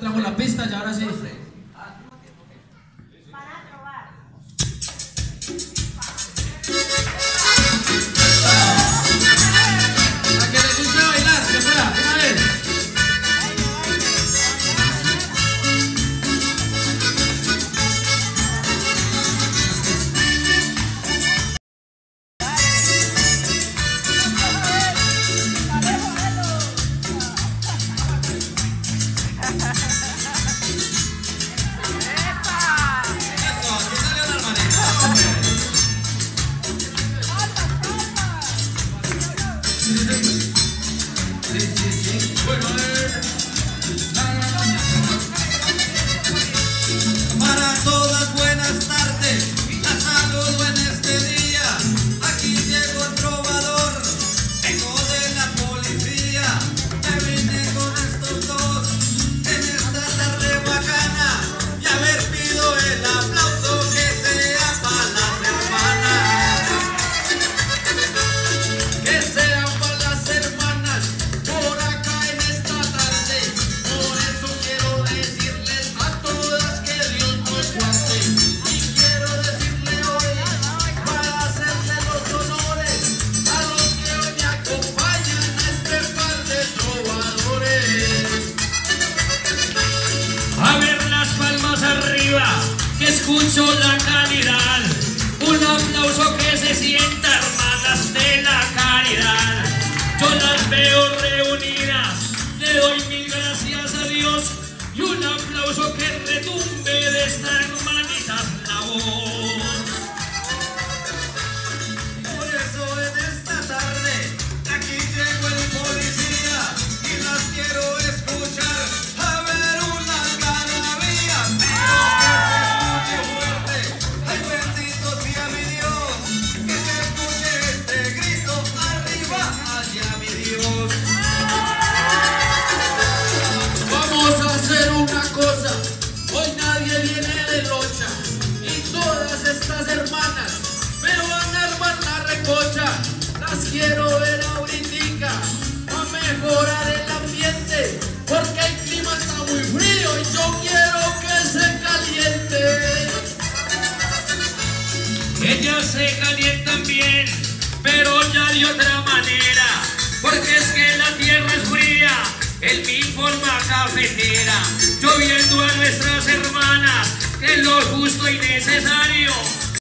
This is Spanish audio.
encontramos la pista y ahora sí. A que le guste bailar, que fuera, una vez. Bueno, a ver. Para todas buenas tardes, la saludo en este día. Aquí llegó el trovador, vengo de la policía. Me vine con estos dos en esta tarde bacana. Y a ver, pido el aplauso que sea para las hermanas. Que sea para las hermanas por acá en esta tarde. Por eso quiero decirles a todas que Dios nos guarde. Y quiero decirle hoy, para hacerle los honores a los que hoy me acompañan a este par de trovadores. A ver las palmas arriba, que escucho la calidad. Un aplauso que se sienta, hermanas de la caridad. Yo las veo reunidas, le doy mil gracias a Dios. Y un aplauso que retumbe de esta hermanitas la voz. Por eso en esta tarde aquí llegó el policía y las quiero escuchar. A ver unas algarabías, pero que se escuche fuerte. Ay, bendito sea mi Dios, que se escuche este grito arriba hacia mi Dios. Vamos a hacer una cosa, hoy nadie viene de locha y todas estas hermanas me van a armar la recocha. Las quiero ver ahoritica a mejorar el ambiente, porque el clima está muy frío y yo quiero que se caliente. Ellas se calientan bien, pero ya de otra manera, porque es que la tierra es fría, en mi forma cafetera. Yo viendo a nuestras hermanas, que es lo justo y necesario,